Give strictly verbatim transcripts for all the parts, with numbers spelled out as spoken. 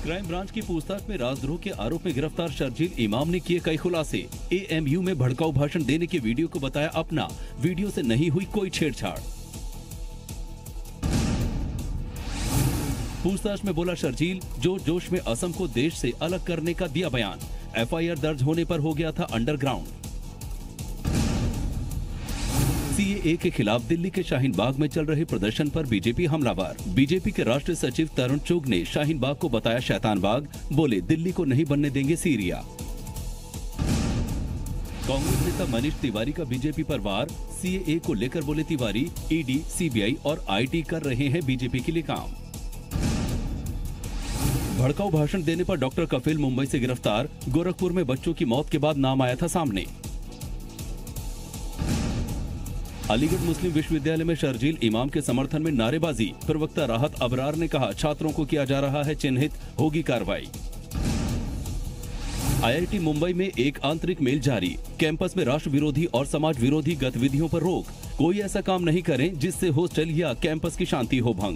Crime branch की पूछताछ में राजद्रोह के आरोप में गिरफ्तार शर्जील इमाम ने किए कई खुलासे। एएमयू में भड़काऊ भाषण देने के वीडियो को बताया अपना, वीडियो से नहीं हुई कोई छेड़छाड़। पूछताछ में बोला शर्जील, जो जोश में असम को देश से अलग करने का दिया बयान। एफआईआर दर्ज होने पर हो गया था अंडरग्राउंड। सीएए के खिलाफ दिल्ली के शाहीन बाग में चल रहे प्रदर्शन पर बीजेपी हमलावर। बीजेपी के राष्ट्रीय सचिव तरुण चुग ने शाहीन बाग को बताया शैतान बाग, बोले दिल्ली को नहीं बनने देंगे सीरिया। कांग्रेस नेता मनीष तिवारी का बीजेपी पर वार। सीएए को लेकर बोले तिवारी, ईडी, सीबीआई और आईटी कर रहे हैं बीजेपी के लिए काम। भड़काऊ भाषण देने पर डॉक्टर कफिल मुंबई से गिरफ्तार। गोरखपुर में बच्चों की मौत के बाद नाम आया था सामने। अलीगढ़ मुस्लिम विश्वविद्यालय में शर्जील इमाम के समर्थन में नारेबाजी। प्रवक्ता राहत अबरार ने कहा, छात्रों को किया जा रहा है चिन्हित, होगी कार्रवाई। आईआईटी मुंबई में एक आंतरिक मेल जारी। कैंपस में राष्ट्र विरोधी और समाज विरोधी गतिविधियों पर रोक। कोई ऐसा काम नहीं करें जिससे हॉस्टल या कैंपस की शांति हो भंग।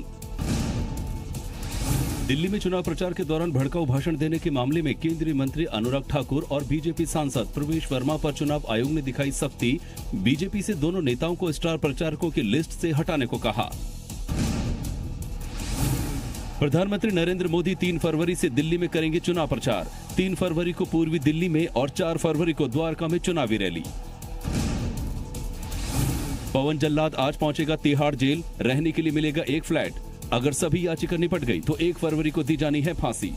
दिल्ली में चुनाव प्रचार के दौरान भड़काऊ भाषण देने के मामले में केंद्रीय मंत्री अनुराग ठाकुर और बीजेपी सांसद प्रवेश वर्मा पर चुनाव आयोग ने दिखाई सख्ती। बीजेपी से दोनों नेताओं को स्टार प्रचारकों की लिस्ट से हटाने को कहा। प्रधानमंत्री नरेंद्र मोदी तीन फरवरी से दिल्ली में करेंगे चुनाव प्रचार। तीन फरवरी को पूर्वी दिल्ली में और चार फरवरी को द्वारका में चुनावी रैली। पवन जल्लाद आज पहुंचेगा तिहाड़ जेल। रहने के लिए मिलेगा एक फ्लैट। अगर सभी याचिका निपट गई तो एक फरवरी को दी जानी है फांसी।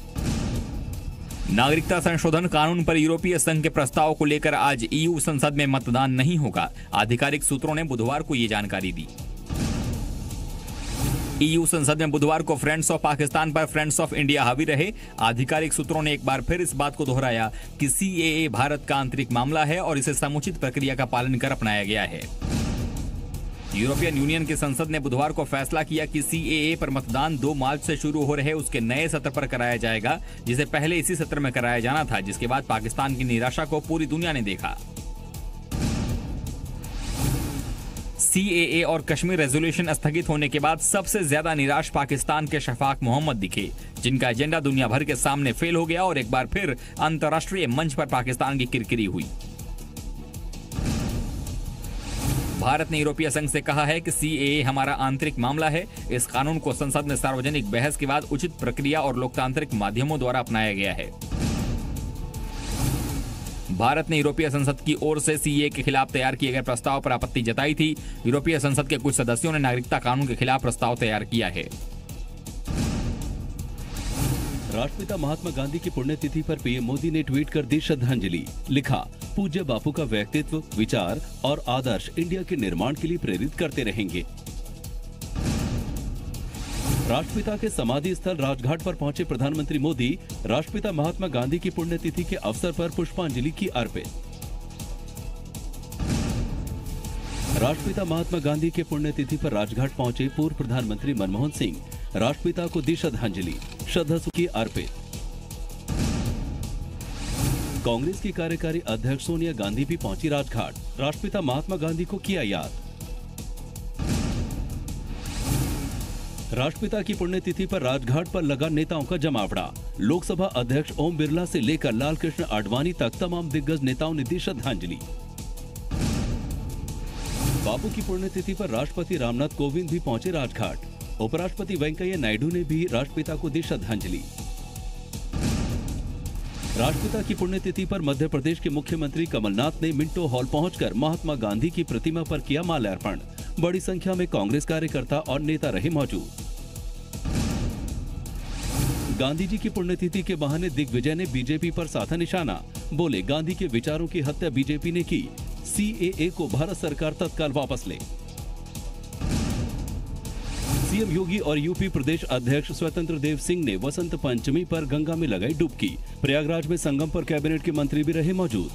नागरिकता संशोधन कानून पर यूरोपीय संघ के प्रस्ताव को लेकर आज ईयू संसद में मतदान नहीं होगा। आधिकारिक सूत्रों ने बुधवार को ये जानकारी दी। ईयू संसद में बुधवार को फ्रेंड्स ऑफ पाकिस्तान पर फ्रेंड्स ऑफ इंडिया हावी रहे। आधिकारिक सूत्रों ने एक बार फिर इस बात को दोहराया कि सीएए भारत का आंतरिक मामला है और इसे समुचित प्रक्रिया का पालन कर अपनाया गया है। यूरोपियन यूनियन की संसद ने बुधवार को फैसला किया कि सीएए पर मतदान दो मार्च से शुरू हो रहे उसके नए सत्र पर कराया जाएगा, जिसे पहले इसी सत्र में कराया जाना था, जिसके बाद पाकिस्तान की निराशा को पूरी दुनिया ने देखा। सीएए और कश्मीर रेजोल्यूशन स्थगित होने के बाद सबसे ज्यादा निराश पाकिस्तान के शफाक मोहम्मद दिखे, जिनका एजेंडा दुनिया भर के सामने फेल हो गया और एक बार फिर अंतर्राष्ट्रीय मंच पर पाकिस्तान की किरकिरी हुई। भारत ने यूरोपीय संघ से कहा है कि सीएए हमारा आंतरिक मामला है। इस कानून को संसद में सार्वजनिक बहस के बाद उचित प्रक्रिया और लोकतांत्रिक माध्यमों द्वारा अपनाया गया है। भारत ने यूरोपीय संसद की ओर से सीएए के खिलाफ तैयार किए गए प्रस्ताव पर आपत्ति जताई थी। यूरोपीय संसद के कुछ सदस्यों ने नागरिकता कानून के खिलाफ प्रस्ताव तैयार किया है। राष्ट्रपिता महात्मा गांधी की पुण्यतिथि पर पीएम मोदी ने ट्वीट कर दी श्रद्धांजलि। लिखा, पूज्य बापू का व्यक्तित्व, विचार और आदर्श इंडिया के निर्माण के लिए प्रेरित करते रहेंगे। राष्ट्रपिता के समाधि स्थल राजघाट पर पहुंचे प्रधानमंत्री मोदी। राष्ट्रपिता महात्मा गांधी की पुण्यतिथि के अवसर पर पुष्पांजलि की अर्पित। राष्ट्रपिता महात्मा गांधी के पुण्यतिथि पर राजघाट पहुंचे पूर्व प्रधानमंत्री मनमोहन सिंह। राष्ट्रपिता को दी श्रद्धांजलि, श्रद्धासुमन अर्पित। कांग्रेस की कार्यकारी अध्यक्ष सोनिया गांधी भी पहुंची राजघाट। राष्ट्रपिता महात्मा गांधी को किया याद। राष्ट्रपिता की पुण्यतिथि पर राजघाट पर लगा नेताओं का जमावड़ा। लोकसभा अध्यक्ष ओम बिरला से लेकर लालकृष्ण आडवाणी तक तमाम दिग्गज नेताओं ने दी श्रद्धांजलि। बापू की पुण्यतिथि पर राष्ट्रपति रामनाथ कोविंद भी पहुंचे राजघाट। उपराष्ट्रपति वेंकैया नायडू ने भी राष्ट्रपिता को दी श्रद्धांजलि। राष्ट्रपिता की पुण्यतिथि पर मध्य प्रदेश के मुख्यमंत्री कमलनाथ ने मिंटो हॉल पहुंचकर महात्मा गांधी की प्रतिमा पर किया माल्यार्पण। बड़ी संख्या में कांग्रेस कार्यकर्ता और नेता रहे मौजूद। गांधी जी की पुण्यतिथि के बहाने दिग्विजय ने बीजेपी पर साधा निशाना। बोले, गांधी के विचारों की हत्या बीजेपी ने की। सीएए को भारत सरकार तत्काल वापस ले। सीएम योगी और यूपी प्रदेश अध्यक्ष स्वतंत्र देव सिंह ने वसंत पंचमी पर गंगा में लगाई डुबकी। प्रयागराज में संगम पर कैबिनेट के मंत्री भी रहे मौजूद।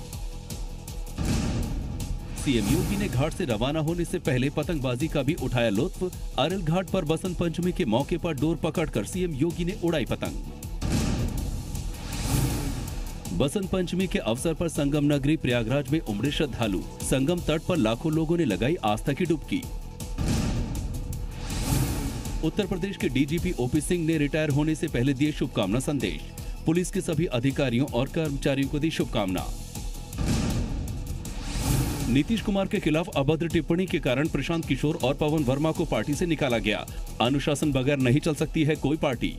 सीएम योगी ने घाट से रवाना होने से पहले पतंगबाजी का भी उठाया लुत्फ। अरल घाट पर बसंत पंचमी के मौके पर डोर पकड़कर सीएम योगी ने उड़ाई पतंग। बसंत पंचमी के अवसर पर संगम नगरी प्रयागराज में उमड़े श्रद्धालु। संगम तट पर लाखों लोगों ने लगाई आस्था की डुबकी। उत्तर प्रदेश के डीजीपी ओपी सिंह ने रिटायर होने से पहले दिए शुभकामना संदेश। पुलिस के सभी अधिकारियों और कर्मचारियों को दी शुभकामना। नीतीश कुमार के खिलाफ अभद्र टिप्पणी के कारण प्रशांत किशोर और पवन वर्मा को पार्टी से निकाला गया। अनुशासन बगैर नहीं चल सकती है कोई पार्टी।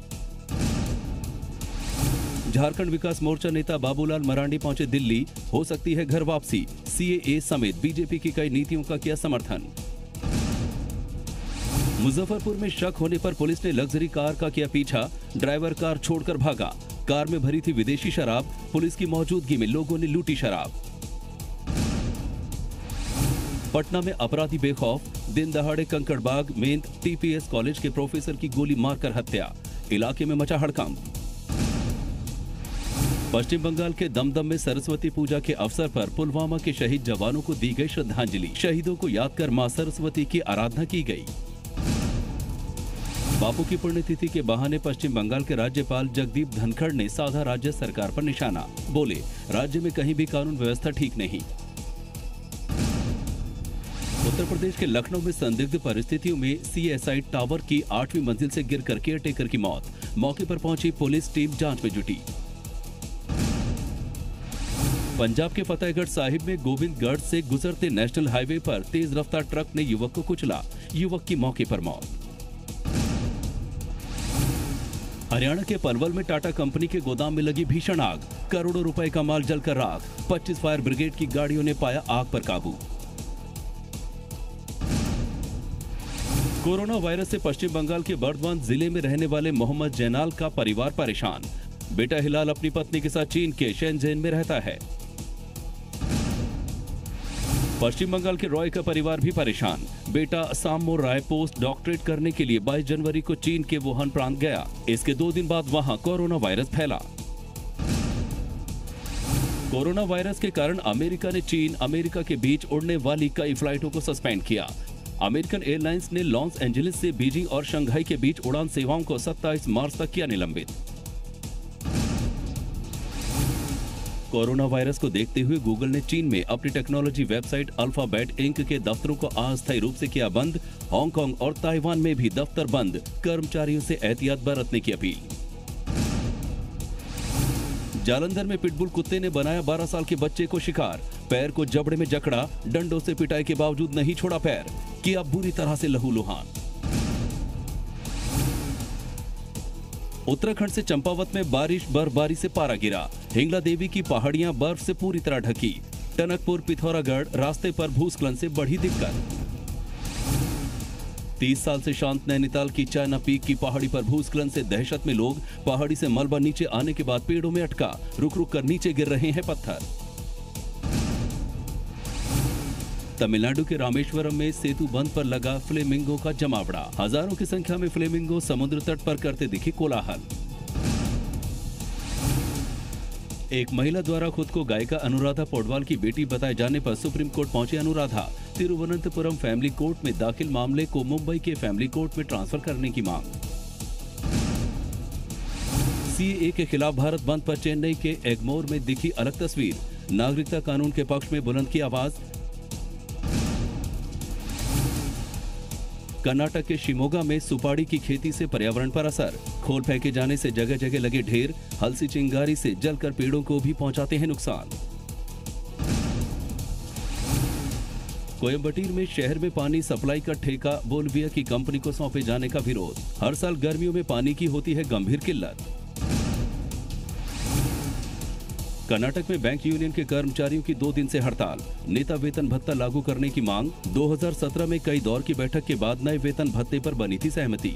झारखंड विकास मोर्चा नेता बाबूलाल मरांडी पहुंचे दिल्ली, हो सकती है घर वापसी। सीएए समेत बीजेपी की कई नीतियों का किया समर्थन। मुजफ्फरपुर में शक होने पर पुलिस ने लग्जरी कार का किया पीछा, ड्राइवर कार छोड़कर भागा। कार में भरी थी विदेशी शराब, पुलिस की मौजूदगी में लोगों ने लूटी शराब। पटना में अपराधी बेखौफ, दिन दहाड़े कंकड़बाग में टीपीएस कॉलेज के प्रोफेसर की गोली मारकर हत्या, इलाके में मचा हड़कंप। पश्चिम बंगाल के दमदम में सरस्वती पूजा के अवसर पर पुलवामा के शहीद जवानों को दी गई श्रद्धांजलि। शहीदों को याद कर मां सरस्वती की आराधना की गई। बापू की पुण्यतिथि के बहाने पश्चिम बंगाल के राज्यपाल जगदीप धनखड़ ने साधा राज्य सरकार पर निशाना। बोले, राज्य में कहीं भी कानून व्यवस्था ठीक नहीं। उत्तर प्रदेश के लखनऊ में संदिग्ध परिस्थितियों में सीएसआई टावर की आठवीं मंजिल से गिरकर केयरटेकर की मौत। मौके पर पहुंची पुलिस टीम जांच में जुटी। पंजाब के फतेहगढ़ साहिब में गोविंदगढ़ से गुजरते नेशनल हाईवे पर तेज रफ्तार ट्रक ने युवक को कुचला, युवक की मौके पर मौत। हरियाणा के पलवल में टाटा कंपनी के गोदाम में लगी भीषण आग, करोड़ों रुपए का माल जलकर राख। पच्चीस फायर ब्रिगेड की गाड़ियों ने पाया आग पर काबू। कोरोना वायरस से पश्चिम बंगाल के बर्धमान जिले में रहने वाले मोहम्मद जैनाल का परिवार परेशान। बेटा हिलाल अपनी पत्नी के साथ चीन के शेनज़ेन में रहता है। पश्चिम बंगाल के रॉय का परिवार भी परेशान। बेटा सामो राय पोस्ट डॉक्टरेट करने के लिए बाईस जनवरी को चीन के वुहान प्रांत गया। इसके दो दिन बाद वहां कोरोना वायरस फैला। कोरोना वायरस के कारण अमेरिका ने चीन अमेरिका के बीच उड़ने वाली कई फ्लाइटों को सस्पेंड किया। अमेरिकन एयरलाइंस ने लॉस एंजलिस से बीजिंग और शंघाई के बीच उड़ान सेवाओं को सत्ताईस मार्च तक किया निलंबित। कोरोना वायरस को देखते हुए गूगल ने चीन में अपनी टेक्नोलॉजी वेबसाइट अल्फाबेट इंक के दफ्तरों को अस्थायी रूप से किया बंद। हांगकांग और ताइवान में भी दफ्तर बंद, कर्मचारियों से एहतियात बरतने की अपील। जालंधर में पिटबुल कुत्ते ने बनाया बारह साल के बच्चे को शिकार। पैर को जबड़े में जकड़ा, डंडों से पिटाई के बावजूद नहीं छोड़ा पैर, किया बुरी तरह से लहूलुहान। उत्तराखंड से चंपावत में बारिश बर्फबारी से पारा गिरा। हिंगला देवी की पहाड़ियां बर्फ से पूरी तरह ढकी। टनकपुर पिथौरागढ़ रास्ते पर भूस्खलन से बढ़ी दिक्कत। तीस साल से शांत नैनीताल की चाइना पीक की पहाड़ी पर भूस्खलन से दहशत में लोग। पहाड़ी से मलबा नीचे आने के बाद पेड़ों में अटका, रुक रुक कर नीचे गिर रहे हैं पत्थर। तमिलनाडु के रामेश्वरम में सेतु बंध पर लगा फ्लेमिंगो का जमावड़ा। हजारों की संख्या में फ्लेमिंगो समुद्र तट पर करते दिखे कोलाहल। एक महिला द्वारा खुद को गायिका अनुराधा पौडवाल की बेटी बताए जाने पर सुप्रीम कोर्ट पहुंचे अनुराधा। तिरुवनंतपुरम फैमिली कोर्ट में दाखिल मामले को मुंबई के फैमिली कोर्ट में ट्रांसफर करने की मांग। सीएए के खिलाफ भारत बंद पर चेन्नई के एगमोर में दिखी अलग तस्वीर। नागरिकता कानून के पक्ष में बुलंद की आवाज। कर्नाटक के शिमोगा में सुपाड़ी की खेती से पर्यावरण पर असर। खोल फेंके जाने से जगह जगह लगे ढेर। हलसी चिंगारी से जलकर पेड़ों को भी पहुंचाते हैं नुकसान। कोयम्बटूर में शहर में पानी सप्लाई का ठेका बोलविया की कंपनी को सौंपे जाने का विरोध। हर साल गर्मियों में पानी की होती है गंभीर किल्लत। कर्नाटक में बैंक यूनियन के कर्मचारियों की दो दिन से हड़ताल। नेता वेतन भत्ता लागू करने की मांग। दो हज़ार सत्रह में कई दौर की बैठक के बाद नए वेतन भत्ते पर बनी थी सहमति।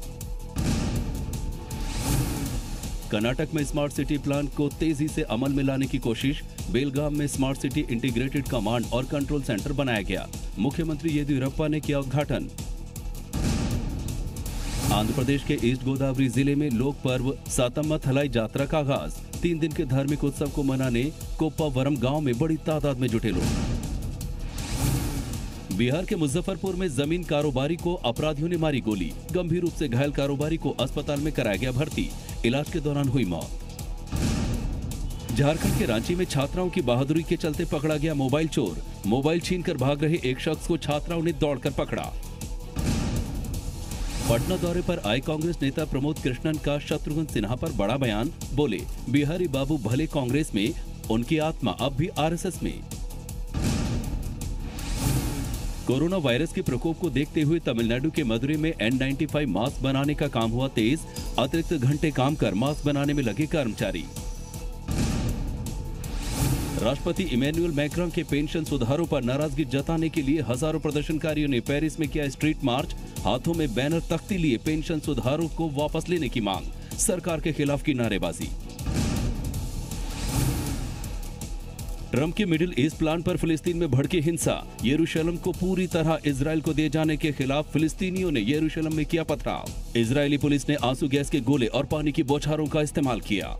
कर्नाटक में स्मार्ट सिटी प्लान को तेजी से अमल में लाने की कोशिश। बेलगाम में स्मार्ट सिटी इंटीग्रेटेड कमांड और कंट्रोल सेंटर बनाया गया। मुख्यमंत्री येदियुरप्पा ने किया उद्घाटन। आंध्र प्रदेश के ईस्ट गोदावरी जिले में लोक पर्व सातम्मा थलाई यात्रा का आगाज। तीन दिन के धार्मिक उत्सव को मनाने कोप्पावरम गांव में बड़ी तादाद में जुटे लोग। बिहार के मुजफ्फरपुर में जमीन कारोबारी को अपराधियों ने मारी गोली। गंभीर रूप से घायल कारोबारी को अस्पताल में कराया गया भर्ती। इलाज के दौरान हुई मौत। झारखंड के रांची में छात्राओं की बहादुरी के चलते पकड़ा गया मोबाइल चोर। मोबाइल छीनकर भाग रहे एक शख्स को छात्राओं ने दौड़कर पकड़ा। पटना दौरे पर आए कांग्रेस नेता प्रमोद कृष्णन का शत्रुघ्न सिन्हा पर बड़ा बयान। बोले, बिहारी बाबू भले कांग्रेस में, उनकी आत्मा अब भी आरएसएस में। कोरोना वायरस के प्रकोप को देखते हुए तमिलनाडु के मदुरै में एन नाइंटी फाइव मास्क बनाने का काम हुआ तेज। अतिरिक्त घंटे काम कर मास्क बनाने में लगे कर्मचारी। राष्ट्रपति इमैनुअल मैक्रों के पेंशन सुधारों पर नाराजगी जताने के लिए हजारों प्रदर्शनकारियों ने पेरिस में किया स्ट्रीट मार्च। हाथों में बैनर तख्ती लिए पेंशन सुधारों को वापस लेने की मांग। सरकार के खिलाफ की नारेबाजी। ट्रंप के मिडिल ईस्ट प्लान पर फिलिस्तीन में भड़की हिंसा। यरूशलेम को पूरी तरह इजराइल को दिए जाने के खिलाफ फिलिस्तीनियों ने यरूशलेम में किया पथराव। इजरायली पुलिस ने आंसू गैस के गोले और पानी की बौछारों का इस्तेमाल किया।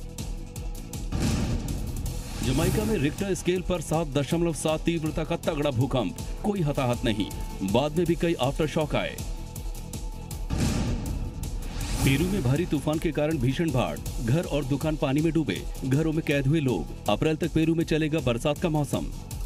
जमाइका में रिक्टर स्केल पर सात दशमलव सात तीव्रता का तगड़ा भूकंप। कोई हताहत नहीं, बाद में भी कई आफ्टर शॉक आए। पेरू में भारी तूफान के कारण भीषण बाढ़। घर और दुकान पानी में डूबे। घरों में कैद हुए लोग। अप्रैल तक पेरू में चलेगा बरसात का मौसम।